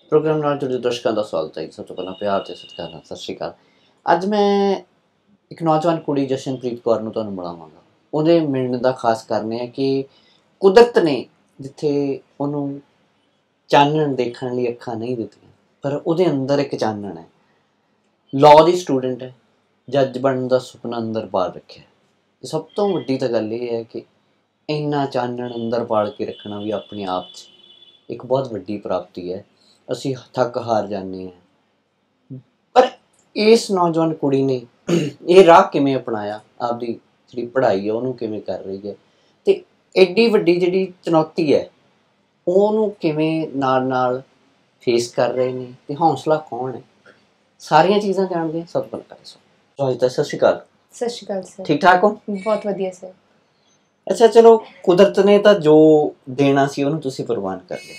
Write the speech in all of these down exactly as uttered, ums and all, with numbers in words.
Programme ਨਾਲ ਜੁੜੇ ਦਰਸ਼ਕਾਂ ਦਾ ਸਵਾਗਤ ਹੈ। ਸਭ ਤੋਂ ਪਹਿਲਾਂ ਪਿਆਰ ਤੇ ਸਤਿਕਾਰ ਨਾਲ ਸਤਿ ਸ਼੍ਰੀ ਅਕਾਲ। ਅੱਜ ਮੈਂ ਇੱਕ ਨੌਜਵਾਨ ਕੁੜੀ ਜਸ਼ਨਪ੍ਰੀਤ ਕੌਰ ਨੂੰ ਤੁਹਾਨੂੰ ਮਿਲਾਵਾਂਗਾ। ਉਹਦੇ ਮਿਲਣ ਦਾ ਖਾਸ ਕਾਰਨ ਇਹ ਹੈ ਕਿ ਕੁਦਰਤ ਨੇ ਜਿੱਥੇ ਉਹਨੂੰ ਚਾਨਣ ਦੇਖਣ ਲਈ ਅੱਖਾਂ ਨਹੀਂ ਦਿੱਤੀਆਂ, ਪਰ ਉਹਦੇ ਅੰਦਰ ਇੱਕ ਚਾਨਣ ਹੈ। ਲਾਅ ਦੀ ਸਟੂਡੈਂਟ ਹੈ, ਜੱਜ ਬਣਨ ਦਾ ਸੁਪਨਾ ਅੰਦਰ ਪਾਲ ਰੱਖਿਆ। ਸਭ ਤੋਂ ਵੱਡੀ ਤਾਂ ਗੱਲ ਇਹ ਹੈ ਕਿ ਇੰਨਾ ਚਾਨਣ ਅੰਦਰ ਪਾਲ ਕੇ ਰੱਖਣਾ ਵੀ ਆਪਣੇ ਆਪ 'ਚ ਇੱਕ ਬਹੁਤ ਵੱਡੀ ਪ੍ਰਾਪਤੀ ਹੈ। ਅਸੀਂ ਥੱਕ ਹਾਰ ਜਾਂਦੇ ਹਾਂ, ਪਰ ਇਸ ਨੌਜਵਾਨ ਕੁੜੀ ਨੇ ਇਹ ਰਾਹ ਕਿਵੇਂ ਅਪਣਾਇਆ, ਆਪਦੀ ਜਿਹੜੀ ਪੜ੍ਹਾਈ ਹੈ ਉਹਨੂੰ ਕਿਵੇਂ ਕਰ ਰਹੀ ਹੈ, ਅਤੇ ਐਡੀ ਵੱਡੀ ਜਿਹੜੀ ਚੁਣੌਤੀ ਹੈ ਉਹਨੂੰ ਕਿਵੇਂ ਨਾਲ ਨਾਲ ਫੇਸ ਕਰ ਰਹੇ ਨੇ, ਅਤੇ ਹੌਸਲਾ ਕੌਣ ਹੈ, ਸਾਰੀਆਂ ਚੀਜ਼ਾਂ ਜਾਣਦੇ ਹਾਂ। ਸਭ ਤੋਂ ਪਹਿਲਾਂ ਸੋ ਸਤਿ ਸ਼੍ਰੀ ਅਕਾਲ। ਸਤਿ ਸ਼੍ਰੀ ਅਕਾਲ ਸਰ। ਠੀਕ ਠਾਕ ਹੋ? ਬਹੁਤ ਵਧੀਆ ਸਰ। ਅੱਛਾ, ਚਲੋ ਕੁਦਰਤ ਨੇ ਤਾਂ ਜੋ ਦੇਣਾ ਸੀ ਉਹਨੂੰ ਤੁਸੀਂ ਪ੍ਰਵਾਨ ਕਰ ਲਿਆ।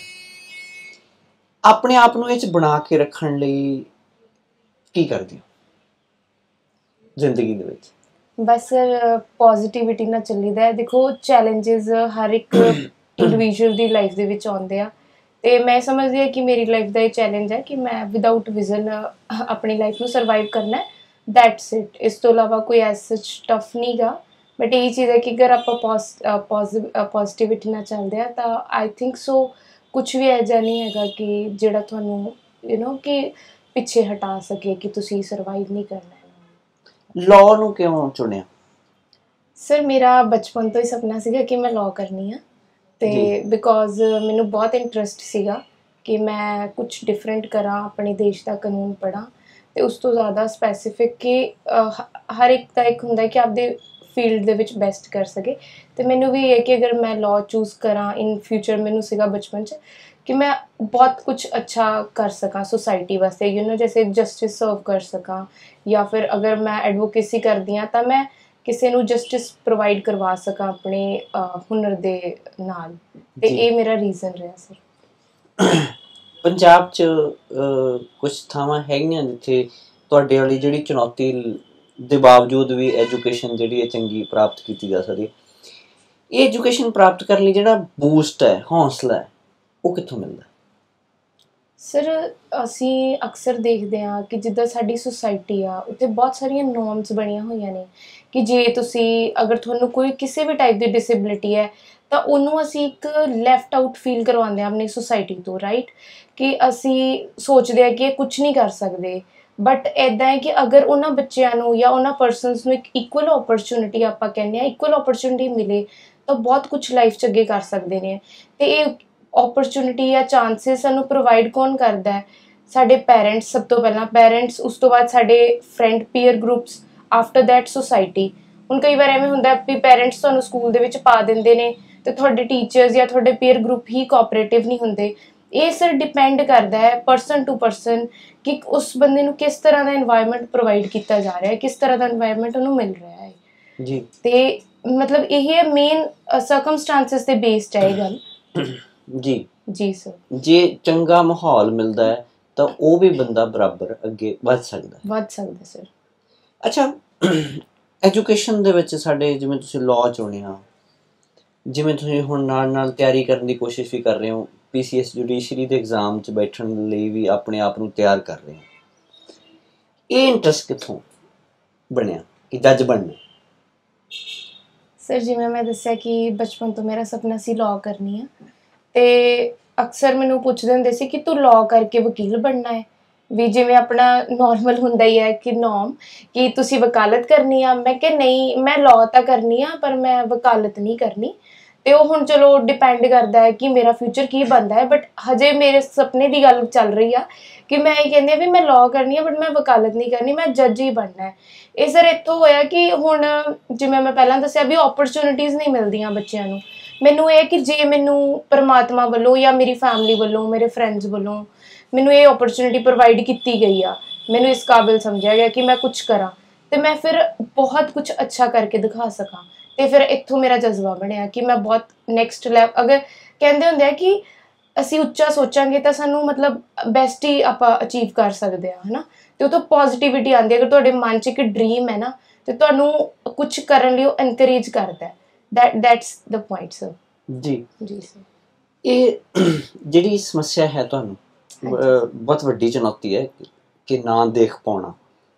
ਆਪਣੇ ਆਪ ਨੂੰ ਇਹ 'ਚ ਬਣਾ ਕੇ ਰੱਖਣ ਲਈ ਕੀ ਕਰਦੇ ਹੋ ਜ਼ਿੰਦਗੀ ਦੇ ਵਿੱਚ? ਬਸ ਸਰ ਪੋਜ਼ੀਟਿਵਿਟੀ ਨਾਲ ਚੱਲੀਦਾ। ਦੇਖੋ, ਚੈਲੰਜਸ ਹਰ ਇੱਕ ਇੰਡੀਵਿਜੂਅਲ ਦੀ ਲਾਈਫ ਦੇ ਵਿੱਚ ਆਉਂਦੇ ਆ, ਅਤੇ ਮੈਂ ਸਮਝਦੀ ਹਾਂ ਕਿ ਮੇਰੀ ਲਾਈਫ ਦਾ ਇਹ ਚੈਲੰਜ ਹੈ ਕਿ ਮੈਂ ਵਿਦਆਊਟ ਵਿਜ਼ਨ ਆਪਣੀ ਲਾਈਫ ਨੂੰ ਸਰਵਾਈਵ ਕਰਨਾ। That's it. ਇਸ ਤੋਂ ਇਲਾਵਾ ਕੋਈ ਐਜ਼ ਸੱਚ ਟਫ ਨਹੀਂ ਗਾ, ਬਟ ਇਹ ਚੀਜ਼ ਹੈ ਕਿ ਅਗਰ ਆਪਾਂ ਪੋਜ਼ ਪੋਜ਼ੀਟਿਵਿਟੀ ਨਾਲ ਚੱਲਦੇ ਹਾਂ ਤਾਂ ਆਈ ਥਿੰਕ ਸੋ ਕੁਛ ਵੀ ਇਹੋ ਜਿਹਾ ਨਹੀਂ ਹੈਗਾ ਕਿ ਜਿਹੜਾ ਤੁਹਾਨੂੰ ਯੂ ਨੋ ਕਿ ਪਿੱਛੇ ਹਟਾ ਸਕੇ ਕਿ ਤੁਸੀਂ ਸਰਵਾਈਵ ਨਹੀਂ ਕਰਨਾ ਹੈ। ਲਾਅ ਨੂੰ ਕਿਉਂ ਚੁਣਿਆ? ਸਰ ਮੇਰਾ ਬਚਪਨ ਤੋਂ ਹੀ ਸੁਪਨਾ ਸੀਗਾ ਕਿ ਮੈਂ ਲਾਅ ਕਰਨੀ ਆ, ਅਤੇ ਬਿਕੋਜ਼ ਮੈਨੂੰ ਬਹੁਤ ਇੰਟਰਸਟ ਸੀਗਾ ਕਿ ਮੈਂ ਕੁਛ ਡਿਫਰੈਂਟ ਕਰਾਂ, ਆਪਣੇ ਦੇਸ਼ ਦਾ ਕਾਨੂੰਨ ਪੜ੍ਹਾਂ, ਅਤੇ ਉਸ ਤੋਂ ਜ਼ਿਆਦਾ ਸਪੈਸੀਫਿਕ ਕਿ ਹਰ ਇੱਕ ਦਾ ਇੱਕ ਹੁੰਦਾ ਕਿ ਆਪਦੇ ਫੀਲਡ ਦੇ ਵਿੱਚ ਬੈਸਟ ਕਰ ਸਕੇ। ਅਤੇ ਮੈਨੂੰ ਵੀ ਇਹ ਕਿ ਅਗਰ ਮੈਂ ਲਾਅ ਚੂਜ਼ ਕਰਾਂ ਇਨ ਫਿਊਚਰ, ਮੈਨੂੰ ਸੀਗਾ ਬਚਪਨ 'ਚ ਕਿ ਮੈਂ ਬਹੁਤ ਕੁਛ ਅੱਛਾ ਕਰ ਸਕਾਂ ਸੁਸਾਇਟੀ ਵਾਸਤੇ, ਯੂ ਨੋ ਜੈਸੇ ਜਸਟਿਸ ਸਰਵ ਕਰ ਸਕਾਂ, ਜਾਂ ਫਿਰ ਅਗਰ ਮੈਂ ਐਡਵੋਕੇਸੀ ਕਰਦੀ ਹਾਂ ਤਾਂ ਮੈਂ ਕਿਸੇ ਨੂੰ ਜਸਟਿਸ ਪ੍ਰੋਵਾਈਡ ਕਰਵਾ ਸਕਾਂ ਆਪਣੇ ਹੁਨਰ ਦੇ ਨਾਲ, ਅਤੇ ਇਹ ਮੇਰਾ ਰੀਜ਼ਨ ਰਿਹਾ ਸਰ। ਪੰਜਾਬ 'ਚ ਕੁਛ ਥਾਵਾਂ ਹੈਗੀਆਂ ਜਿੱਥੇ ਤੁਹਾਡੇ ਵਾਲੀ ਜਿਹੜੀ ਚੁਣੌਤੀ ਦੇ ਬਾਵਜੂਦ ਵੀ ਐਜੂਕੇਸ਼ਨ ਜਿਹੜੀ ਹੈ ਚੰਗੀ ਪ੍ਰਾਪਤ ਕੀਤੀ ਜਾ ਸਕਦੀ। ਇਹ ਐਜੂਕੇਸ਼ਨ ਪ੍ਰਾਪਤ ਕਰਨ ਲਈ ਜਿਹੜਾ ਬੂਸਟ ਹੈ, ਹੌਸਲਾ ਹੈ, ਉਹ ਕਿੱਥੋਂ ਮਿਲਦਾ? ਸਰ ਅਸੀਂ ਅਕਸਰ ਦੇਖਦੇ ਹਾਂ ਕਿ ਜਿੱਦਾਂ ਸਾਡੀ ਸੁਸਾਇਟੀ ਆ ਉੱਥੇ ਬਹੁਤ ਸਾਰੀਆਂ ਨੋਰਮਸ ਬਣੀਆਂ ਹੋਈਆਂ ਨੇ ਕਿ ਜੇ ਤੁਸੀਂ ਅਗਰ ਤੁਹਾਨੂੰ ਕੋਈ ਕਿਸੇ ਵੀ ਟਾਈਪ ਦੀ ਡਿਸੇਬਿਲਿਟੀ ਹੈ ਤਾਂ ਉਹਨੂੰ ਅਸੀਂ ਇੱਕ ਲੈਫਟ ਆਊਟ ਫੀਲ ਕਰਵਾਉਂਦੇ ਹਾਂ ਆਪਣੀ ਸੁਸਾਇਟੀ ਤੋਂ, ਰਾਈਟ? ਕਿ ਅਸੀਂ ਸੋਚਦੇ ਹਾਂ ਕਿ ਇਹ ਕੁਛ ਨਹੀਂ ਕਰ ਸਕਦੇ, ਬਟ ਇੱਦਾਂ ਹੈ ਕਿ ਅਗਰ ਉਹਨਾਂ ਬੱਚਿਆਂ ਨੂੰ ਜਾਂ ਉਹਨਾਂ ਪਰਸਨਸ ਨੂੰ ਇੱਕ ਇਕੁਅਲ ਓਪਰਚੁਨਿਟੀ, ਆਪਾਂ ਕਹਿੰਦੇ ਹਾਂ ਇਕੁਅਲ ਓਪਰਚੁਨਿਟੀ ਮਿਲੇ ਤਾਂ ਬਹੁਤ ਕੁਛ ਲਾਈਫ 'ਚ ਅੱਗੇ ਕਰ ਸਕਦੇ ਨੇ। ਅਤੇ ਇਹ ਓਪਰਚੁਨਿਟੀ ਜਾਂ ਚਾਂਸਿਸ ਸਾਨੂੰ ਪ੍ਰੋਵਾਈਡ ਕੌਣ ਕਰਦਾ ਹੈ? ਸਾਡੇ ਪੈਰੈਂਟਸ, ਸਭ ਤੋਂ ਪਹਿਲਾਂ ਪੈਰੈਂਟਸ, ਉਸ ਤੋਂ ਬਾਅਦ ਸਾਡੇ friend peer groups, after that society. ਹੁਣ ਕਈ ਵਾਰ ਐਵੇਂ ਹੁੰਦਾ ਵੀ ਪੈਰੈਂਟਸ ਤੁਹਾਨੂੰ ਸਕੂਲ ਦੇ ਵਿੱਚ ਪਾ ਦਿੰਦੇ ਨੇ ਅਤੇ ਤੁਹਾਡੇ ਟੀਚਰਸ ਜਾਂ ਤੁਹਾਡੇ ਪੀਅਰ ਗਰੁੱਪ ਹੀ ਕੋਆਪਰੇਟਿਵ ਨਹੀਂ ਹੁੰਦੇ। ਇਹ ਸਰ ਡਿਪੈਂਡ ਕਰਦਾ ਹੈ ਪਰਸਨ ਟੂ ਪਰਸਨ ਕਿ ਉਸ ਬੰਦੇ ਨੂੰ ਕਿਸ ਤਰ੍ਹਾਂ ਦਾ ਇਨਵਾਇਰਮੈਂਟ ਪ੍ਰੋਵਾਈਡ ਕੀਤਾ ਜਾ ਰਿਹਾ ਹੈ, ਕਿਸ ਤਰ੍ਹਾਂ ਦਾ ਇਨਵਾਇਰਮੈਂਟ ਉਹਨੂੰ ਮਿਲ ਰਿਹਾ ਹੈ ਜੀ। ਅਤੇ ਮਤਲਬ ਇਹ ਹੈ ਮੇਨ ਸਰਕਮਸਟਾਂਸਿਸ 'ਤੇ ਬੇਸਡ ਹੈ ਇਹ ਗੱਲ ਜੀ ਜੀ ਸਰ। ਜੇ ਚੰਗਾ ਮਾਹੌਲ ਮਿਲਦਾ ਹੈ ਤਾਂ ਉਹ ਵੀ ਬੰਦਾ ਬਰਾਬਰ ਅੱਗੇ ਵੱਧ ਸਕਦਾ ਵੱਧ ਸਕਦਾ ਸਰ। ਅੱਛਾ, ਐਜੂਕੇਸ਼ਨ ਦੇ ਵਿੱਚ ਸਾਡੇ, ਜਿਵੇਂ ਤੁਸੀਂ ਲਾਅ ਚੁਣਿਆ, ਜਿਵੇਂ ਤੁਸੀਂ ਹੁਣ ਨਾਲ ਨਾਲ ਤਿਆਰੀ ਕਰਨ ਦੀ ਕੋਸ਼ਿਸ਼ ਵੀ ਕਰ ਰਹੇ ਹੋ, ਪੀ ਸੀ ਐਸ ਜੁਡੀਸ਼ਰੀ ਦੇ ਐਗਜ਼ਾਮ 'ਚ ਬੈਠਣ ਲਈ ਵੀ ਆਪਣੇ ਆਪ ਨੂੰ ਤਿਆਰ ਕਰ ਰਹੇ ਹੋ, ਇਹ ਇੰਟਰਸਟ ਕਿੱਥੋਂ ਬਣਿਆ ਕਿ ਜੱਜ ਬਣਨਾ? ਸਰ ਜਿਵੇਂ ਮੈਂ ਦੱਸਿਆ ਕਿ ਬਚਪਨ ਤੋਂ ਮੇਰਾ ਸੁਪਨਾ ਸੀ ਲਾਅ ਕਰਨੀ ਆ, ਅਤੇ ਅਕਸਰ ਮੈਨੂੰ ਪੁੱਛਦੇ ਹੁੰਦੇ ਸੀ ਕਿ ਤੂੰ ਲਾਅ ਕਰਕੇ ਵਕੀਲ ਬਣਨਾ ਹੈ, ਵੀ ਜਿਵੇਂ ਆਪਣਾ ਨੋਰਮਲ ਹੁੰਦਾ ਹੀ ਹੈ ਕਿ ਨੋਰਮ ਕਿ ਤੁਸੀਂ ਵਕਾਲਤ ਕਰਨੀ ਆ। ਮੈਂ ਕਿਹਾ ਨਹੀਂ, ਮੈਂ ਲਾਅ ਤਾਂ ਕਰਨੀ ਆ ਪਰ ਮੈਂ ਵਕਾਲਤ ਨਹੀਂ ਕਰਨੀ। ਅਤੇ ਉਹ ਹੁਣ ਚਲੋ ਡਿਪੈਂਡ ਕਰਦਾ ਹੈ ਕਿ ਮੇਰਾ ਫਿਊਚਰ ਕੀ ਬਣਦਾ ਹੈ, ਬਟ ਹਜੇ ਮੇਰੇ ਸੁਪਨੇ ਦੀ ਗੱਲ ਚੱਲ ਰਹੀ ਆ ਕਿ ਮੈਂ ਇਹ ਕਹਿੰਦੀ ਹਾਂ ਵੀ ਮੈਂ ਲਾਅ ਕਰਨੀ ਆ ਬਟ ਮੈਂ ਵਕਾਲਤ ਨਹੀਂ ਕਰਨੀ, ਮੈਂ ਜੱਜ ਹੀ ਬਣਨਾ ਹੈ। ਇਹ ਸਰ ਇੱਥੋਂ ਹੋਇਆ ਕਿ ਹੁਣ ਜਿਵੇਂ ਮੈਂ ਪਹਿਲਾਂ ਦੱਸਿਆ ਵੀ ਓਪਰਚੁਨਿਟੀਜ਼ ਨਹੀਂ ਮਿਲਦੀਆਂ ਬੱਚਿਆਂ ਨੂੰ। ਮੈਨੂੰ ਇਹ ਕਿ ਜੇ ਮੈਨੂੰ ਪਰਮਾਤਮਾ ਵੱਲੋਂ ਜਾਂ ਮੇਰੀ ਫੈਮਿਲੀ ਵੱਲੋਂ, ਮੇਰੇ ਫਰੈਂਡਸ ਵੱਲੋਂ ਮੈਨੂੰ ਇਹ ਓਪਰਚੁਨਿਟੀ ਪ੍ਰੋਵਾਈਡ ਕੀਤੀ ਗਈ ਆ, ਮੈਨੂੰ ਇਸ ਕਾਬਿਲ ਸਮਝਿਆ ਗਿਆ ਕਿ ਮੈਂ ਕੁਛ ਕਰਾਂ ਅਤੇ ਮੈਂ ਫਿਰ ਬਹੁਤ ਕੁਛ ਅੱਛਾ ਕਰਕੇ ਦਿਖਾ ਸਕਾਂ। ਅਤੇ ਫਿਰ ਇੱਥੋਂ ਮੇਰਾ ਜਜ਼ਬਾ ਬਣਿਆ ਕਿ ਮੈਂ ਬਹੁਤ ਨੈਕਸਟ ਲੈਵਲ, ਅਗਰ ਕਹਿੰਦੇ ਹੁੰਦੇ ਆ ਕਿ ਅਸੀਂ ਉੱਚਾ ਸੋਚਾਂਗੇ ਤਾਂ ਸਾਨੂੰ ਮਤਲਬ ਬੈਸਟ ਹੀ ਆਪਾਂ ਅਚੀਵ ਕਰ ਸਕਦੇ ਹਾਂ, ਹੈ ਨਾ? ਅਤੇ ਉਹ ਤੋਂ ਪੋਜ਼ੀਟਿਵਿਟੀ ਆਉਂਦੀ ਹੈ। ਅਗਰ ਤੁਹਾਡੇ ਮਨ 'ਚ ਇੱਕ ਡਰੀਮ ਹੈ ਨਾ, ਅਤੇ ਤੁਹਾਨੂੰ ਕੁਛ ਕਰਨ ਲਈ ਉਹ ਐਨਕਰੇਜ ਕਰਦਾ। That that's the point sir. ਜੀ ਜੀ ਸਰ। ਇਹ ਜਿਹੜੀ ਸਮੱਸਿਆ ਹੈ ਤੁਹਾਨੂੰ, ਬਹੁਤ ਵੱਡੀ ਚੁਣੌਤੀ ਹੈ ਕਿ ਨਾ ਦੇਖ ਪਾਉਣਾ।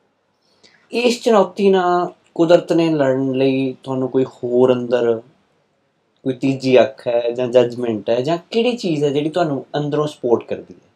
ਇਸ ਚੁਣੌਤੀ ਨਾਲ ਕੁਦਰਤ ਨੇ ਲੜਨ ਲਈ ਤੁਹਾਨੂੰ ਕੋਈ ਹੋਰ ਅੰਦਰ ਕੋਈ ਤੀਜੀ ਅੱਖ ਹੈ ਜਾਂ ਜੱਜਮੈਂਟ ਹੈ ਜਾਂ ਕਿਹੜੀ ਚੀਜ਼ ਹੈ ਜਿਹੜੀ ਤੁਹਾਨੂੰ ਅੰਦਰੋਂ ਸਪੋਰਟ ਕਰਦੀ ਹੈ?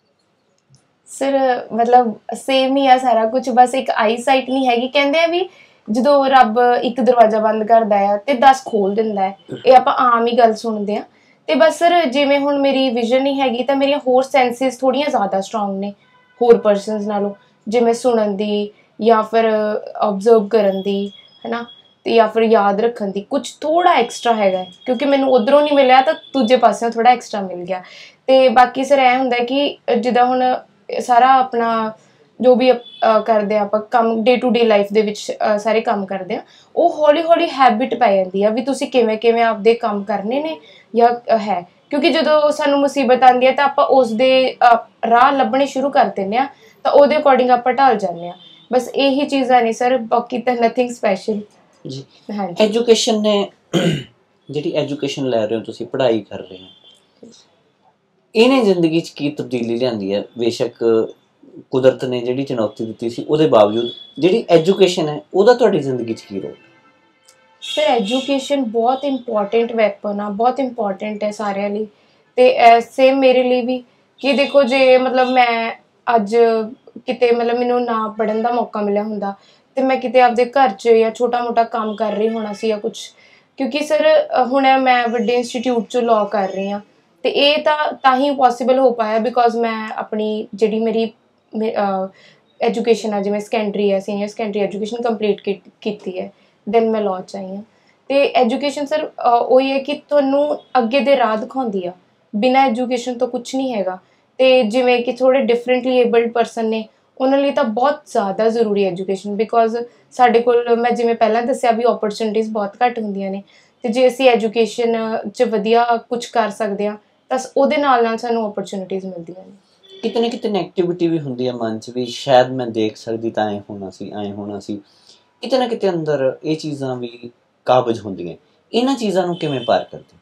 ਸਰ ਮਤਲਬ ਸੇਮ ਹੀ ਆ ਸਾਰਾ ਕੁਝ, ਬਸ ਇੱਕ ਆਈ ਸਾਈਟ ਨਹੀਂ ਹੈਗੀ। ਕਹਿੰਦੇ ਆ ਵੀ ਜਦੋਂ ਰੱਬ ਇੱਕ ਦਰਵਾਜ਼ਾ ਬੰਦ ਕਰਦਾ ਆ ਤੇ ਦਸ ਖੋਲ ਦਿੰਦਾ ਹੈ, ਇਹ ਆਪਾਂ ਆਮ ਹੀ ਗੱਲ ਸੁਣਦੇ ਆ। ਤੇ ਬਸ ਸਰ ਜਿਵੇਂ ਹੁਣ ਮੇਰੀ ਵਿਜ਼ਨ ਨਹੀਂ ਹੈਗੀ ਤਾਂ ਮੇਰੀਆਂ ਹੋਰ ਸੈਂਸਿਸ ਥੋੜ੍ਹੀਆਂ ਜ਼ਿਆਦਾ ਸਟਰੋਂਗ ਨੇ ਹੋਰ ਪਰਸਨਸ ਨਾਲੋਂ, ਜਿਵੇਂ ਸੁਣਨ ਦੀ ਜਾਂ ਫਿਰ ਓਬਜ਼ਰਵ ਕਰਨ ਦੀ, ਹੈ ਨਾ, ਤੇ ਜਾਂ ਫਿਰ ਯਾਦ ਰੱਖਣ ਦੀ ਕੁਝ ਥੋੜ੍ਹਾ ਐਕਸਟਰਾ ਹੈਗਾ, ਕਿਉਂਕਿ ਮੈਨੂੰ ਉੱਧਰੋਂ ਨਹੀਂ ਮਿਲਿਆ ਤਾਂ ਦੂਜੇ ਪਾਸਿਓਂ ਥੋੜ੍ਹਾ ਐਕਸਟਰਾ ਮਿਲ ਗਿਆ। ਤੇ ਬਾਕੀ ਸਰ ਇਹ ਹੁੰਦਾ ਕਿ ਜਿੱਦਾਂ ਹੁਣ ਸਾਰਾ ਆਪਣਾ ਜੋ ਵੀ ਕਰਦੇ ਆ ਆਪਾਂ ਕੰਮ ਡੇ ਟੂ ਡੇ ਲਾਈਫ ਦੇ ਵਿੱਚ ਸਾਰੇ ਕੰਮ ਕਰਦੇ ਆ, ਉਹ ਹੌਲੀ ਹੌਲੀ ਹੈਬਿਟ ਪੈ ਜਾਂਦੀ ਆ ਵੀ ਤੁਸੀਂ ਕਿਵੇਂ ਕਿਵੇਂ ਆਪਦੇ ਕੰਮ ਕਰਨੇ ਨੇ ਜਾਂ ਹੈ। ਕਿਉਂਕਿ ਜਦੋਂ ਸਾਨੂੰ ਮੁਸੀਬਤ ਆਉਂਦੀ ਹੈ ਤਾਂ ਆਪਾਂ ਉਸ ਦੇ ਰਾਹ ਲੱਭਣੇ ਸ਼ੁਰੂ ਕਰ ਦਿੰਦੇ ਹਾਂ, ਤਾਂ ਉਹਦੇ ਅਕੋਰਡਿੰਗ ਆਪਾਂ ਢਲ ਜਾਂਦੇ ਹਾਂ। ਬਸ ਇਹੀ ਚੀਜ਼ਾਂ ਨੇ ਸਰ, ਬਾਕੀ ਤਾਂ ਨਥਿੰਗ ਸਪੈਸ਼ਲ ਜੀ। ਹਾਂਜੀ, ਐਜੂਕੇਸ਼ਨ ਨੇ ਜਿਹੜੀ ਐਜੂਕੇਸ਼ਨ ਲੈ ਰਹੇ ਹੋ ਤੁਸੀਂ, ਪੜ੍ਹਾਈ ਕਰ ਰਹੇ ਹੋ, ਇਹਨੇ ਜ਼ਿੰਦਗੀ 'ਚ ਕੀ ਤਬਦੀਲੀ ਲਿਆਂਦੀ ਹੈ? ਬੇਸ਼ੱਕ ਕੁਦਰਤ ਨੇ ਜਿਹੜੀ ਚੁਣੌਤੀ ਦਿੱਤੀ ਸੀ ਉਹਦੇ ਬਾਵਜੂਦ ਜਿਹੜੀ ਐਜੂਕੇਸ਼ਨ ਹੈ ਉਹਦਾ ਤੁਹਾਡੀ ਜ਼ਿੰਦਗੀ 'ਚ ਕੀ ਰੋਲ? ਸਰ ਐਜੂਕੇਸ਼ਨ ਬਹੁਤ ਇੰਪੋਰਟੈਂਟ ਵੈਪਨ ਆ, ਬਹੁਤ ਇੰਪੋਰਟੈਂਟ ਹੈ ਸਾਰਿਆਂ ਲਈ, ਅਤੇ ਸੇਮ ਮੇਰੇ ਲਈ ਵੀ। ਕਿ ਦੇਖੋ ਜੇ ਮਤਲਬ ਮੈਂ ਅੱਜ ਕਿਤੇ ਮਤਲਬ ਮੈਨੂੰ ਨਾ ਪੜ੍ਹਨ ਦਾ ਮੌਕਾ ਮਿਲਿਆ ਹੁੰਦਾ ਅਤੇ ਮੈਂ ਕਿਤੇ ਆਪਦੇ ਘਰ 'ਚ ਜਾਂ ਛੋਟਾ ਮੋਟਾ ਕੰਮ ਕਰ ਰਹੀ ਹੋਣਾ ਸੀ ਜਾਂ ਕੁਛ, ਕਿਉਂਕਿ ਸਰ ਹੁਣ ਮੈਂ ਵੱਡੇ ਇੰਸਟੀਟਿਊਟ 'ਚੋਂ ਲਾਅ ਕਰ ਰਹੀ ਹਾਂ ਅਤੇ ਇਹ ਤਾਂ ਤਾਂ ਹੀ ਪੋਸੀਬਲ ਹੋ ਪਾਇਆ ਬਿਕੋਜ਼ ਮੈਂ ਆਪਣੀ ਜਿਹੜੀ ਮੇਰੀ ਐਜੂਕੇਸ਼ਨ ਆ, ਜਿਵੇਂ ਸੈਕੰਡਰੀ ਹੈ, ਸੀਨੀਅਰ ਸੈਕੰਡਰੀ ਐਜੂਕੇਸ਼ਨ ਕੰਪਲੀਟ ਕੀਤੀ ਹੈ, ਦੈਨ ਮੈਂ ਲਾਅ 'ਚ ਆਈ ਹਾਂ। ਅਤੇ ਐਜੂਕੇਸ਼ਨ ਸਰ ਉਹੀ ਹੈ ਕਿ ਤੁਹਾਨੂੰ ਅੱਗੇ ਦੇ ਰਾਹ ਦਿਖਾਉਂਦੀ ਆ, ਬਿਨਾਂ ਐਜੂਕੇਸ਼ਨ ਤੋਂ ਕੁਛ ਨਹੀਂ ਹੈਗਾ। ਅਤੇ ਜਿਵੇਂ ਕਿ ਥੋੜ੍ਹੇ ਡਿਫਰੈਂਟਲੀ ਏਬਲਡ ਪਰਸਨ ਨੇ, ਉਹਨਾਂ ਲਈ ਤਾਂ ਬਹੁਤ ਜ਼ਿਆਦਾ ਜ਼ਰੂਰੀ ਐਜੂਕੇਸ਼ਨ, ਬਿਕੋਜ਼ ਸਾਡੇ ਕੋਲ ਮੈਂ ਜਿਵੇਂ ਪਹਿਲਾਂ ਦੱਸਿਆ ਵੀ ਓਪਰਚੁਨਿਟੀਜ਼ ਬਹੁਤ ਘੱਟ ਹੁੰਦੀਆਂ ਨੇ, ਅਤੇ ਜੇ ਅਸੀਂ ਐਜੂਕੇਸ਼ਨ 'ਚ ਵਧੀਆ ਕੁਛ ਕਰ ਸਕਦੇ ਹਾਂ ਤਾਂ ਉਹਦੇ ਨਾਲ ਨਾਲ ਸਾਨੂੰ ਓਪਰਚੁਨਿਟੀਜ਼ ਮਿਲਦੀਆਂ ਨੇ। ਕਿਤੇ ਨਾ ਕਿਤੇ ਨੈਗੇਟਿਵਿਟੀ ਵੀ ਹੁੰਦੀ ਹੈ ਮਨ 'ਚ ਵੀ, ਸ਼ਾਇਦ ਮੈਂ ਦੇਖ ਸਕਦੀ ਤਾਂ ਐਂ ਹੋਣਾ ਸੀ, ਐਂ ਹੋਣਾ ਸੀ। ਕਿਤੇ ਨਾ ਕਿਤੇ ਅੰਦਰ ਇਹ ਚੀਜ਼ਾਂ ਵੀ ਕਾਬਜ਼ ਹੁੰਦੀਆਂ। ਇਹਨਾਂ ਚੀਜ਼ਾਂ ਨੂੰ ਕਿਵੇਂ ਪਾਰ ਕਰਦੇ?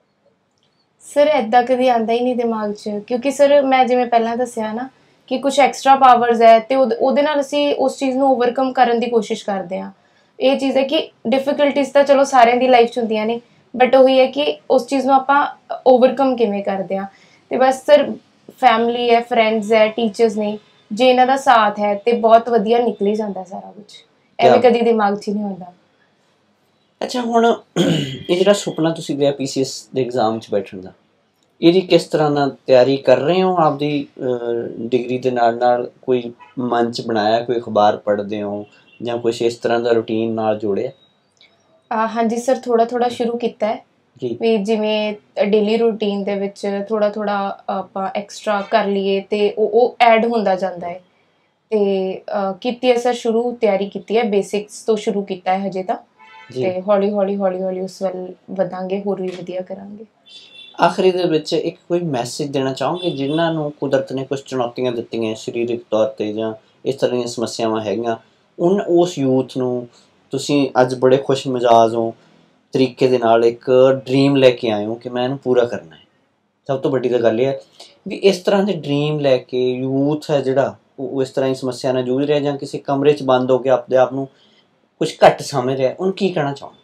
ਸਰ ਇੱਦਾਂ ਕਦੀ ਆਉਂਦਾ ਹੀ ਨਹੀਂ ਦਿਮਾਗ 'ਚ, ਕਿਉਂਕਿ ਸਰ ਮੈਂ ਜਿਵੇਂ ਪਹਿਲਾਂ ਦੱਸਿਆ ਨਾ ਕਿ ਕੁਛ ਐਕਸਟਰਾ ਪਾਵਰਸ ਹੈ ਅਤੇ ਉਹਦੇ ਉਹਦੇ ਨਾਲ ਅਸੀਂ ਉਸ ਚੀਜ਼ ਨੂੰ ਓਵਰਕਮ ਕਰਨ ਦੀ ਕੋਸ਼ਿਸ਼ ਕਰਦੇ ਹਾਂ। ਇਹ ਚੀਜ਼ ਹੈ ਕਿ ਡਿਫੀਕਲਟੀਜ਼ ਤਾਂ ਚਲੋ ਸਾਰਿਆਂ ਦੀ ਲਾਈਫ 'ਚ ਹੁੰਦੀਆਂ ਨੇ, ਬਟ ਉਹੀ ਹੈ ਕਿ ਉਸ ਚੀਜ਼ ਨੂੰ ਆਪਾਂ ਓਵਰਕਮ ਕਿਵੇਂ ਕਰਦੇ ਹਾਂ। ਅਤੇ ਬਸ ਸਰ ਫੈਮਿਲੀ ਹੈ, ਫਰੈਂਡਸ ਹੈ, ਟੀਚਰਸ ਨੇ, ਜੇ ਇਹਨਾਂ ਦਾ ਸਾਥ ਹੈ ਅਤੇ ਬਹੁਤ ਵਧੀਆ ਨਿਕਲ ਹੀ ਜਾਂਦਾ ਸਾਰਾ ਕੁਛ, ਐਵੇਂ ਕਦੀ ਦਿਮਾਗ 'ਚ ਹੀ ਨਹੀਂ ਹੁੰਦਾ। ਅੱਛਾ, ਹੁਣ ਇਹ ਜਿਹੜਾ ਸੁਪਨਾ ਤੁਸੀਂ ਲਿਆ ਪੀ ਸੀ ਐਸ ਦੇ ਐਗਜ਼ਾਮ 'ਚ ਬੈਠਣ ਦਾ, ਇਹਦੀ ਕਿਸ ਤਰ੍ਹਾਂ ਨਾਲ ਤਿਆਰੀ ਕਰ ਰਹੇ ਹੋ? ਆਪਦੀ ਡਿਗਰੀ ਦੇ ਨਾਲ ਨਾਲ ਕੋਈ ਮੰਚ ਬਣਾਇਆ, ਕੋਈ ਅਖਬਾਰ ਪੜ੍ਹਦੇ ਹੋ ਜਾਂ ਕੁਛ ਇਸ ਤਰ੍ਹਾਂ ਦਾ ਰੂਟੀਨ ਨਾਲ ਜੋੜਿਆ? ਹਾਂਜੀ ਸਰ, ਥੋੜ੍ਹਾ ਥੋੜ੍ਹਾ ਸ਼ੁਰੂ ਕੀਤਾ ਹੈ ਜੀ। ਵੀ ਜਿਵੇਂ ਡੇਲੀ ਰੂਟੀਨ ਦੇ ਵਿੱਚ ਥੋੜ੍ਹਾ ਥੋੜ੍ਹਾ ਆਪਾਂ ਐਕਸਟਰਾ ਕਰ ਲਈਏ ਅਤੇ ਉਹ ਉਹ ਐਡ ਹੁੰਦਾ ਜਾਂਦਾ ਹੈ। ਅਤੇ ਕੀਤੀ ਹੈ ਸਰ, ਸ਼ੁਰੂ ਤਿਆਰੀ ਕੀਤੀ ਹੈ, ਬੇਸਿਕਸ ਤੋਂ ਸ਼ੁਰੂ ਕੀਤਾ ਹੈ ਹਜੇ ਤਾਂ, ਅਤੇ ਹੌਲੀ ਹੌਲੀ ਹੌਲੀ ਹੌਲੀ ਉਸ ਵੱਲ ਵਧਾਂਗੇ, ਹੋਰ ਵੀ ਵਧੀਆ ਕਰਾਂਗੇ। ਆਖਰੀ ਦੇ ਵਿੱਚ ਇੱਕ ਕੋਈ ਮੈਸੇਜ ਦੇਣਾ ਚਾਹੋਗੇ ਜਿਨ੍ਹਾਂ ਨੂੰ ਕੁਦਰਤ ਨੇ ਕੁਛ ਚੁਣੌਤੀਆਂ ਦਿੱਤੀਆਂ ਸਰੀਰਕ ਤੌਰ 'ਤੇ ਜਾਂ ਇਸ ਤਰ੍ਹਾਂ ਦੀਆਂ ਸਮੱਸਿਆਵਾਂ ਹੈਗੀਆਂ, ਉਨ ਉਸ ਯੂਥ ਨੂੰ ਤੁਸੀਂ ਅੱਜ ਬੜੇ ਖੁਸ਼ ਮਿਜ਼ਾਜ ਹੋ, ਤਰੀਕੇ ਦੇ ਨਾਲ ਇੱਕ ਡਰੀਮ ਲੈ ਕੇ ਆਏ ਹੋ ਕਿ ਮੈਂ ਇਹਨੂੰ ਪੂਰਾ ਕਰਨਾ ਹੈ। ਸਭ ਤੋਂ ਵੱਡੀ ਤਾਂ ਗੱਲ ਇਹ ਹੈ ਵੀ ਇਸ ਤਰ੍ਹਾਂ ਦੇ ਡਰੀਮ ਲੈ ਕੇ ਯੂਥ ਹੈ ਜਿਹੜਾ ਉਹ ਇਸ ਤਰ੍ਹਾਂ ਦੀ ਸਮੱਸਿਆ ਨਾਲ ਜੂਝ ਰਿਹਾ ਜਾਂ ਕਿਸੇ ਕਮਰੇ 'ਚ ਬੰਦ ਹੋ ਕੇ ਆਪਣੇ ਆਪ ਨੂੰ ਕੁਛ ਘੱਟ ਸਮਝ ਰਿਹਾ, ਉਹਨੂੰ ਕੀ ਕਹਿਣਾ ਚਾਹੋਗੇ?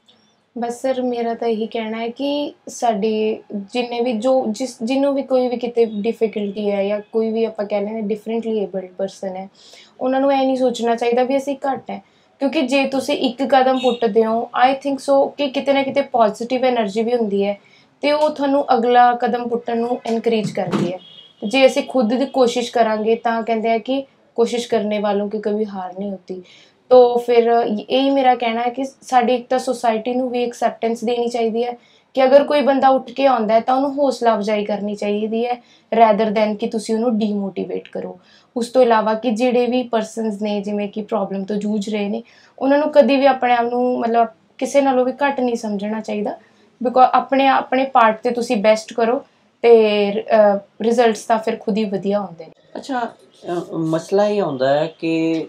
ਬਸ ਸਰ ਮੇਰਾ ਤਾਂ ਇਹੀ ਕਹਿਣਾ ਹੈ ਕਿ ਸਾਡੇ ਜਿੰਨੇ ਵੀ ਜੋ ਜਿਸ ਜਿਹਨੂੰ ਵੀ ਕੋਈ ਵੀ ਕਿਤੇ ਡਿਫੀਕਲਟੀ ਹੈ ਜਾਂ ਕੋਈ ਵੀ ਆਪਾਂ ਕਹਿ ਲੈਂਦੇ ਡਿਫਰੈਂਟਲੀ ਏਬਲਡ ਪਰਸਨ ਹੈ, ਉਹਨਾਂ ਨੂੰ ਇਹ ਨਹੀਂ ਸੋਚਣਾ ਚਾਹੀਦਾ ਵੀ ਅਸੀਂ ਘੱਟ ਹੈ। ਕਿਉਂਕਿ ਜੇ ਤੁਸੀਂ ਇੱਕ ਕਦਮ ਪੁੱਟਦੇ ਹੋ, ਆਈ ਥਿੰਕ ਸੋ ਕਿ ਕਿਤੇ ਨਾ ਕਿਤੇ ਪੋਜ਼ੀਟਿਵ ਐਨਰਜੀ ਵੀ ਹੁੰਦੀ ਹੈ ਅਤੇ ਉਹ ਤੁਹਾਨੂੰ ਅਗਲਾ ਕਦਮ ਪੁੱਟਣ ਨੂੰ ਇਨਕਰੇਜ ਕਰਦੀ ਹੈ। ਜੇ ਅਸੀਂ ਖੁਦ ਦੀ ਕੋਸ਼ਿਸ਼ ਕਰਾਂਗੇ ਤਾਂ ਕਹਿੰਦੇ ਆ ਕਿ ਕੋਸ਼ਿਸ਼ ਕਰਨੇ ਵਾਲੋਂ ਕੀ ਕभी ਹਾਰ ਨਹੀਂ ਹੋਤੀ। ਤੋ ਫਿਰ ਇਹੀ ਮੇਰਾ ਕਹਿਣਾ ਹੈ ਕਿ ਸਾਡੀ ਇੱਕ ਤਾਂ ਸੁਸਾਇਟੀ ਨੂੰ ਵੀ ਐਕਸੈਪਟੈਂਸ ਦੇਣੀ ਚਾਹੀਦੀ ਹੈ ਕਿ ਅਗਰ ਕੋਈ ਬੰਦਾ ਉੱਠ ਕੇ ਆਉਂਦਾ ਹੈ ਤਾਂ ਉਹਨੂੰ ਹੌਸਲਾ ਅਫਜ਼ਾਈ ਕਰਨੀ ਚਾਹੀਦੀ ਹੈ, ਰੈਦਰ ਦੈਨ ਕਿ ਤੁਸੀਂ ਉਹਨੂੰ ਡੀਮੋਟੀਵੇਟ ਕਰੋ। ਉਸ ਤੋਂ ਇਲਾਵਾ ਕਿ ਜਿਹੜੇ ਵੀ ਪਰਸਨਸ ਨੇ ਜਿਵੇਂ ਕਿ ਪ੍ਰੋਬਲਮ ਤੋਂ ਜੂਝ ਰਹੇ ਨੇ, ਉਹਨਾਂ ਨੂੰ ਕਦੇ ਵੀ ਆਪਣੇ ਆਪ ਨੂੰ ਮਤਲਬ ਕਿਸੇ ਨਾਲੋਂ ਵੀ ਘੱਟ ਨਹੀਂ ਸਮਝਣਾ ਚਾਹੀਦਾ, ਬਿਕੋਜ਼ ਆਪਣੇ ਆਪਣੇ ਪਾਰਟ 'ਤੇ ਤੁਸੀਂ ਬੈਸਟ ਕਰੋ ਅਤੇ ਰਿਜ਼ਲਟਸ ਤਾਂ ਫਿਰ ਖੁਦ ਹੀ ਵਧੀਆ ਆਉਂਦੇ ਨੇ। ਅੱਛਾ, ਮਸਲਾ ਇਹ ਆਉਂਦਾ ਹੈ ਕਿ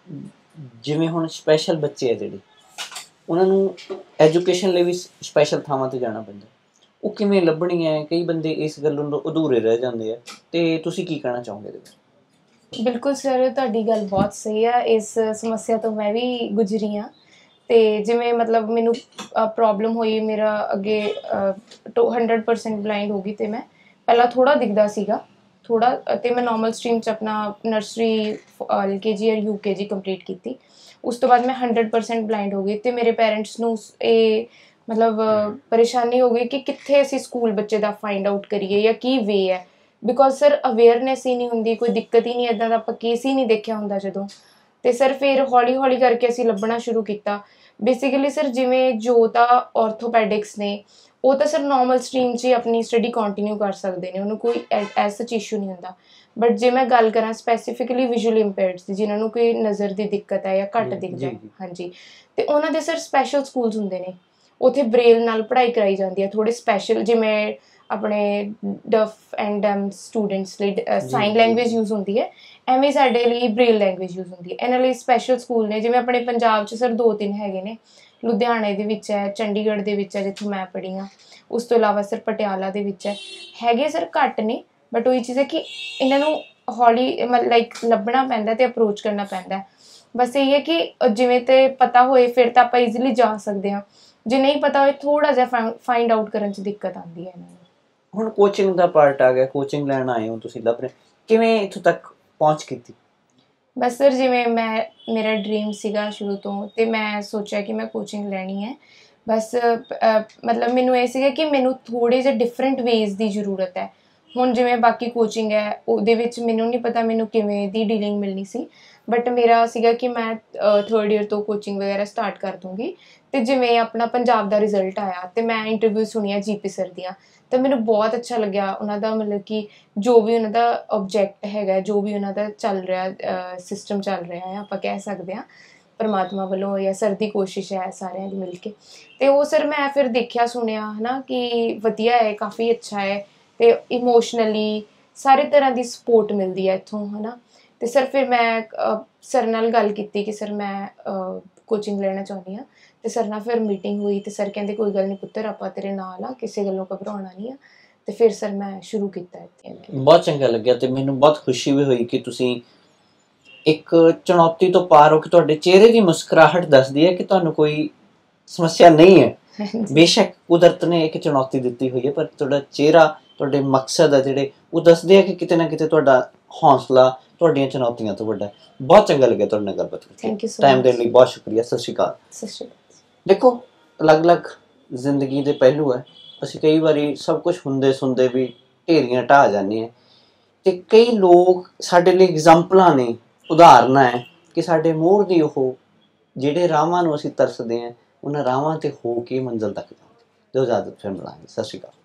ਜਿਵੇਂ ਹੁਣ ਸਪੈਸ਼ਲ ਬੱਚੇ ਆ ਜਿਹੜੇ, ਉਹਨਾਂ ਨੂੰ ਐਜੂਕੇਸ਼ਨ ਲਈ ਵੀ ਸਪੈਸ਼ਲ ਥਾਵਾਂ 'ਤੇ ਜਾਣਾ ਪੈਂਦਾ, ਉਹ ਕਿਵੇਂ ਲੱਭਣੀ ਹੈ? ਕਈ ਬੰਦੇ ਇਸ ਗੱਲੋਂ ਤੋਂ ਅਧੂਰੇ ਰਹਿ ਜਾਂਦੇ ਆ, ਤੇ ਤੁਸੀਂ ਕੀ ਕਹਿਣਾ ਚਾਹੋਗੇ ਇਹਦੇ ਵਿੱਚ? ਬਿਲਕੁਲ ਸਰ, ਤੁਹਾਡੀ ਗੱਲ ਬਹੁਤ ਸਹੀ ਆ। ਇਸ ਸਮੱਸਿਆ ਤੋਂ ਮੈਂ ਵੀ ਗੁਜ਼ਰੀ ਹਾਂ। ਤੇ ਜਿਵੇਂ ਮਤਲਬ ਮੈਨੂੰ ਪ੍ਰੋਬਲਮ ਹੋਈ, ਮੇਰਾ ਅੱਗੇ ਹੰਡਰਡ ਪਰਸੈਂਟ ਬਲਾਈਂਡ ਹੋ ਗਈ, ਤੇ ਮੈਂ ਪਹਿਲਾਂ ਥੋੜ੍ਹਾ ਦਿਖਦਾ ਸੀਗਾ ਥੋੜ੍ਹਾ, ਅਤੇ ਮੈਂ ਨੋਰਮਲ ਸਟਰੀਮ 'ਚ ਆਪਣਾ ਨਰਸਰੀ ਐਲ ਕੇ ਜੀ ਔਰ ਯੂ ਕੇ ਜੀ ਕੰਪਲੀਟ ਕੀਤੀ। ਉਸ ਤੋਂ ਬਾਅਦ ਮੈਂ ਹੰਡਰਡ ਪਰਸੈਂਟ ਬਲਾਈਂਡ ਹੋ ਗਈ, ਅਤੇ ਮੇਰੇ ਪੇਰੈਂਟਸ ਨੂੰ ਇਹ ਮਤਲਬ ਪਰੇਸ਼ਾਨੀ ਹੋ ਗਈ ਕਿ ਕਿੱਥੇ ਅਸੀਂ ਸਕੂਲ ਬੱਚੇ ਦਾ ਫਾਈਂਡ ਆਊਟ ਕਰੀਏ ਜਾਂ ਕੀ ਵੇ ਹੈ, ਬਿਕੋਜ਼ ਸਰ ਅਵੇਅਰਨੈਸ ਹੀ ਨਹੀਂ ਹੁੰਦੀ, ਕੋਈ ਦਿੱਕਤ ਹੀ ਨਹੀਂ, ਇੱਦਾਂ ਦਾ ਆਪਾਂ ਕੇਸ ਹੀ ਨਹੀਂ ਦੇਖਿਆ ਹੁੰਦਾ ਜਦੋਂ। ਅਤੇ ਸਰ ਫਿਰ ਹੌਲੀ ਹੌਲੀ ਕਰਕੇ ਅਸੀਂ ਲੱਭਣਾ ਸ਼ੁਰੂ ਕੀਤਾ। ਬੇਸਿਕਲੀ ਸਰ ਜਿਵੇਂ ਜੋ ਤਾਂ ਔਰਥੋਪੈਡਿਕਸ ਨੇ, ਉਹ ਤਾਂ ਸਰ ਨੋਰਮਲ ਸਟਰੀਮ 'ਚ ਹੀ ਆਪਣੀ ਸਟੱਡੀ ਕੰਟੀਨਿਊ ਕਰ ਸਕਦੇ ਨੇ, ਉਹਨੂੰ ਕੋਈ ਐਸ ਸੱਚ ਇਸ਼ੂ ਨਹੀਂ ਹੁੰਦਾ। ਬਟ ਜੇ ਮੈਂ ਗੱਲ ਕਰਾਂ ਸਪੈਸੀਫਿਕਲੀ ਵਿਜ਼ੂਅਲੀ ਇੰਪੇਅਰਡਸ ਦੀ, ਜਿਨ੍ਹਾਂ ਨੂੰ ਕੋਈ ਨਜ਼ਰ ਦੀ ਦਿੱਕਤ ਹੈ ਜਾਂ ਘੱਟ ਦਿਖਦਾ ਹੈ, ਹਾਂਜੀ, ਅਤੇ ਉਹਨਾਂ ਦੇ ਸਰ ਸਪੈਸ਼ਲ ਸਕੂਲਸ ਹੁੰਦੇ ਨੇ, ਉੱਥੇ ਬ੍ਰੇਲ ਨਾਲ ਪੜ੍ਹਾਈ ਕਰਾਈ ਜਾਂਦੀ ਹੈ, ਥੋੜ੍ਹੇ ਸਪੈਸ਼ਲ, ਜਿਵੇਂ ਆਪਣੇ ਡਫ ਐਂਡ ਡੈਮ ਸਟੂਡੈਂਟਸ ਲਈ ਸਾਈਨ ਲੈਂਗੁਏਜ ਯੂਜ਼ ਹੁੰਦੀ ਹੈ, ਐਵੇਂ ਸਾਡੇ ਲਈ ਬ੍ਰੇਲ ਲੈਂਗੁਏਜ ਯੂਜ਼ ਹੁੰਦੀ ਹੈ। ਇਹਨਾਂ ਲਈ ਸਪੈਸ਼ਲ ਸਕੂਲ ਨੇ, ਜਿਵੇਂ ਆਪਣੇ ਪੰਜਾਬ 'ਚ ਸਰ ਦੋ ਤਿੰਨ ਹੈਗੇ ਨੇ, ਲੁਧਿਆਣੇ ਦੇ ਵਿੱਚ ਹੈ, ਚੰਡੀਗੜ੍ਹ ਦੇ ਵਿੱਚ ਹੈ ਜਿੱਥੋਂ ਮੈਂ ਪੜ੍ਹੀ ਹਾਂ, ਉਸ ਤੋਂ ਇਲਾਵਾ ਸਰ ਪਟਿਆਲਾ ਦੇ ਵਿੱਚ ਹੈ, ਹੈਗੇ ਸਰ ਘੱਟ ਨੇ। ਬਟ ਉਹੀ ਚੀਜ਼ ਹੈ ਕਿ ਇਹਨਾਂ ਨੂੰ ਹੌਲੀ ਮਤਲਬ ਲਾਈਕ ਲੱਭਣਾ ਪੈਂਦਾ ਅਤੇ ਅਪਰੋਚ ਕਰਨਾ ਪੈਂਦਾ। ਬਸ ਇਹ ਹੈ ਕਿ ਜਿਵੇਂ ਤੇ ਪਤਾ ਹੋਏ ਫਿਰ ਤਾਂ ਆਪਾਂ ਈਜ਼ੀਲੀ ਜਾ ਸਕਦੇ ਹਾਂ, ਜੇ ਨਹੀਂ ਪਤਾ ਹੋਏ ਥੋੜ੍ਹਾ ਜਿਹਾ ਫਾਈਂਡ ਆਊਟ ਕਰਨ 'ਚ ਦਿੱਕਤ ਆਉਂਦੀ ਹੈ ਇਹਨਾਂ ਨੂੰ। ਹੁਣ ਕੋਚਿੰਗ ਦਾ ਪਾਰਟ ਆ ਗਿਆ, ਕੋਚਿੰਗ ਲੈਣ ਆਏ ਹੋ ਤੁਸੀਂ, ਲੱਭ ਰਹੇ, ਕਿਵੇਂ ਇੱਥੋਂ ਤੱਕ ਪਹੁੰਚ ਕੀਤੀ? ਬਸ ਸਰ ਜਿਵੇਂ ਮੈਂ ਮੇਰਾ ਡਰੀਮ ਸੀਗਾ ਸ਼ੁਰੂ ਤੋਂ, ਅਤੇ ਮੈਂ ਸੋਚਿਆ ਕਿ ਮੈਂ ਕੋਚਿੰਗ ਲੈਣੀ ਹੈ। ਬਸ ਮਤਲਬ ਮੈਨੂੰ ਇਹ ਸੀਗਾ ਕਿ ਮੈਨੂੰ ਥੋੜ੍ਹੇ ਜਿਹੇ ਡਿਫਰੈਂਟ ਵੇਜ਼ ਦੀ ਜ਼ਰੂਰਤ ਹੈ। ਹੁਣ ਜਿਵੇਂ ਬਾਕੀ ਕੋਚਿੰਗ ਹੈ ਉਹਦੇ ਵਿੱਚ ਮੈਨੂੰ ਨਹੀਂ ਪਤਾ ਮੈਨੂੰ ਕਿਵੇਂ ਦੀ ਡੀਲਿੰਗ ਮਿਲਣੀ ਸੀ, ਬਟ ਮੇਰਾ ਸੀਗਾ ਕਿ ਮੈਂ ਥਰਡ ਈਅਰ ਤੋਂ ਕੋਚਿੰਗ ਵਗੈਰਾ ਸਟਾਰਟ ਕਰ ਦੂੰਗੀ। ਅਤੇ ਜਿਵੇਂ ਆਪਣਾ ਪੰਜਾਬ ਦਾ ਰਿਜ਼ਲਟ ਆਇਆ ਅਤੇ ਮੈਂ ਇੰਟਰਵਿਊ ਸੁਣੀਆਂ ਜੀ ਪੀ ਸਰ ਦੀਆਂ, ਤਾਂ ਮੈਨੂੰ ਬਹੁਤ ਅੱਛਾ ਲੱਗਿਆ ਉਹਨਾਂ ਦਾ, ਮਤਲਬ ਕਿ ਜੋ ਵੀ ਉਹਨਾਂ ਦਾ ਓਬਜੈਕਟ ਹੈਗਾ, ਜੋ ਵੀ ਉਹਨਾਂ ਦਾ ਚੱਲ ਰਿਹਾ ਸਿਸਟਮ ਚੱਲ ਰਿਹਾ ਹੈ, ਆਪਾਂ ਕਹਿ ਸਕਦੇ ਹਾਂ ਪਰਮਾਤਮਾ ਵੱਲੋਂ ਜਾਂ ਸਰ ਦੀ ਕੋਸ਼ਿਸ਼ ਹੈ ਸਾਰਿਆਂ ਦੀ ਮਿਲ ਕੇ। ਅਤੇ ਉਹ ਸਰ ਮੈਂ ਫਿਰ ਦੇਖਿਆ ਸੁਣਿਆ ਹੈ ਨਾ ਕਿ ਵਧੀਆ ਹੈ, ਕਾਫੀ ਅੱਛਾ ਹੈ, ਅਤੇ ਇਮੋਸ਼ਨਲੀ ਸਾਰੇ ਤਰ੍ਹਾਂ ਦੀ ਸਪੋਰਟ ਮਿਲਦੀ ਹੈ ਇੱਥੋਂ, ਹੈ ਨਾ। ਅਤੇ ਸਰ ਫਿਰ ਮੈਂ ਸਰ ਨਾਲ ਗੱਲ ਕੀਤੀ ਕਿ ਸਰ ਮੈਂ ਕੋਚਿੰਗ ਲੈਣਾ ਚਾਹੁੰਦੀ ਹਾਂ, ਅਤੇ ਸਰ ਨਾਲ ਫਿਰ ਮੀਟਿੰਗ ਹੋਈ, ਅਤੇ ਸਰ ਕਹਿੰਦੇ ਕੋਈ ਗੱਲ ਨਹੀਂ ਪੁੱਤਰ, ਆਪਾਂ ਤੇਰੇ ਨਾਲ ਆ, ਕਿਸੇ ਗੱਲੋਂ ਘਬਰਾਉਣਾ ਨਹੀਂ ਆ। ਅਤੇ ਫਿਰ ਸਰ ਮੈਂ ਸ਼ੁਰੂ ਕੀਤਾ ਇੱਥੇ। ਬਹੁਤ ਚੰਗਾ ਲੱਗਿਆ, ਅਤੇ ਮੈਨੂੰ ਬਹੁਤ ਖੁਸ਼ੀ ਵੀ ਹੋਈ ਕਿ ਤੁਸੀਂ ਇੱਕ ਚੁਣੌਤੀ ਤੋਂ ਪਾਰ ਹੋ ਕੇ ਤੁਹਾਡੇ ਚਿਹਰੇ ਦੀ ਮੁਸਕਰਾਹਟ ਦੱਸਦੀ ਹੈ ਕਿ ਤੁਹਾਨੂੰ ਕੋਈ ਸਮੱਸਿਆ ਨਹੀਂ ਹੈ। ਬੇਸ਼ੱਕ ਕੁਦਰਤ ਨੇ ਇੱਕ ਚੁਣੌਤੀ ਦਿੱਤੀ ਹੋਈ ਹੈ, ਪਰ ਤੁਹਾਡਾ ਚਿਹਰਾ, ਤੁਹਾਡੇ ਮਕਸਦ ਹੈ ਜਿਹੜੇ, ਉਹ ਦੱਸਦੇ ਆ ਕਿ ਕਿਤੇ ਨਾ ਕਿਤੇ ਤੁਹਾਡਾ ਹੌਸਲਾ ਤੁਹਾਡੀਆਂ ਚੁਣੌਤੀਆਂ ਤੋਂ ਵੱਡਾ ਹੈ। ਬਹੁਤ ਚੰਗਾ ਲੱਗਿਆ ਤੁਹਾਡੇ ਨਾਲ ਗੱਲਬਾਤ ਕਰਕੇ। ਟਾਈਮ ਦੇਣ ਲਈ ਬਹੁਤ ਸ਼ੁਕਰੀਆ। ਸਤਿ ਸ਼੍ਰੀ ਅਕਾਲ। ਸਤਿ ਸ਼੍ਰੀ ਅਕਾਲ। ਦੇਖੋ, ਅਲੱਗ-ਅਲੱਗ ਜ਼ਿੰਦਗੀ ਦੇ ਪਹਿਲੂ ਹੈ। ਅਸੀਂ ਕਈ ਵਾਰੀ ਸਭ ਕੁਝ ਹੁੰਦੇ ਸੁਣਦੇ ਵੀ ਢੇਰੀਆਂ ਢਾਹ ਜਾਂਦੇ ਹਾਂ, ਅਤੇ ਕਈ ਲੋਕ ਸਾਡੇ ਲਈ ਐਗਜ਼ਾਮਪਲਾਂ ਨੇ, ਉਦਾਹਰਨਾਂ ਹੈ ਕਿ ਸਾਡੇ ਮੋਹਰ ਦੀ ਉਹ ਜਿਹੜੇ ਰਾਹਾਂ ਨੂੰ ਅਸੀਂ ਤਰਸਦੇ ਹਾਂ, ਉਹਨਾਂ ਰਾਹਾਂ 'ਤੇ ਹੋ ਕੇ ਮੰਜ਼ਿਲ ਤੱਕ ਜਾਂਦੇ। ਦਿਓ ਇਜਾਜ਼ਤ, ਫਿਰ ਮਿਲਾਂਗੇ। ਸਤਿ ਸ਼੍ਰੀ ਅਕਾਲ।